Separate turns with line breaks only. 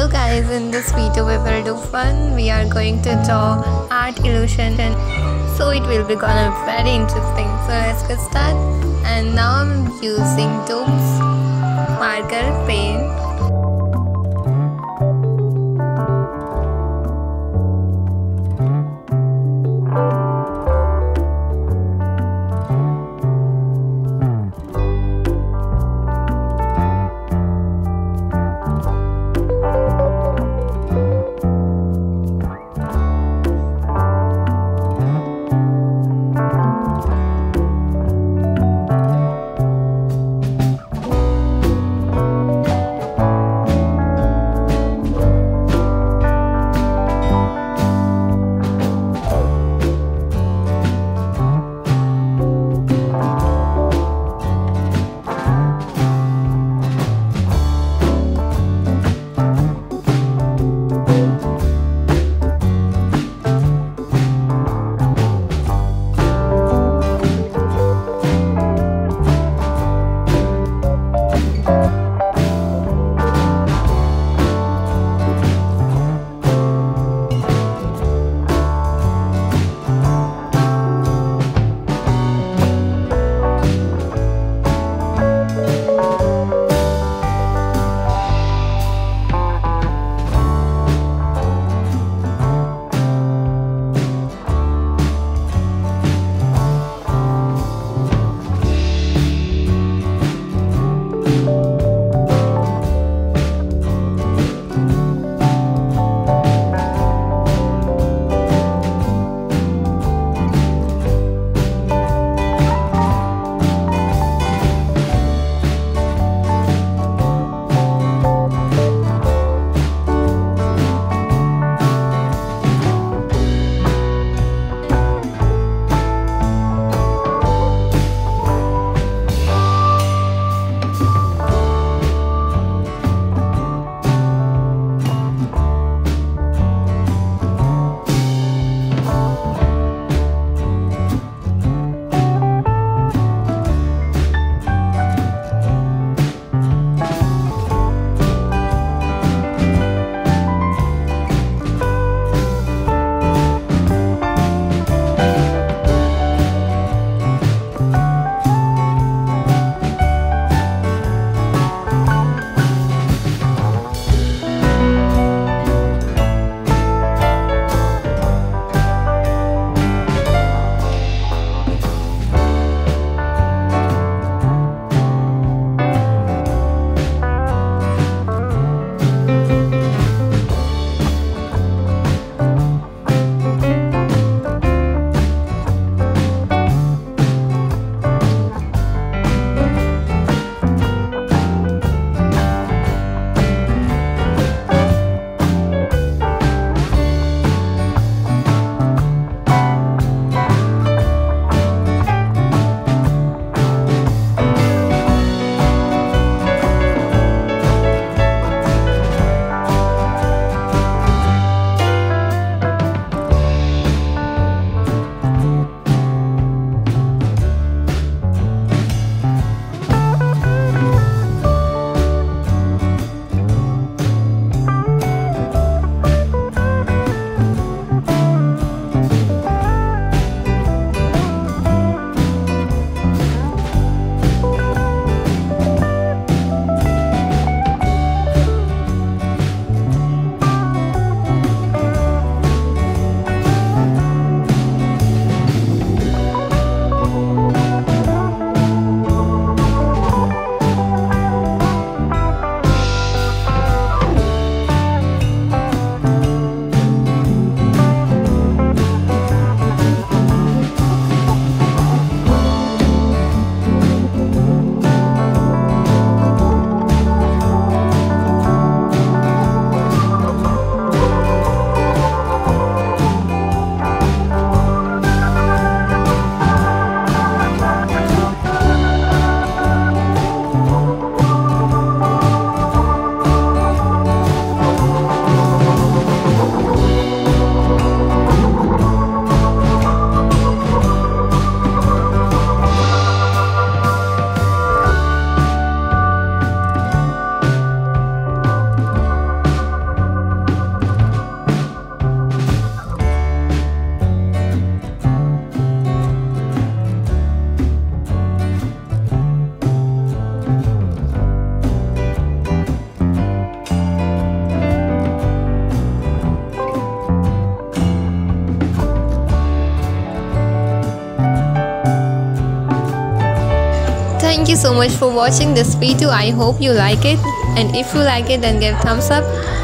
Hello guys, in this video we will do fun. We are going to draw art illusion, and so it will be gonna be very interesting. So let's get started. And now I'm using tubes, marker, pen. thank you so much for watching this video. I hope you like it, and if you like it then give thumbs up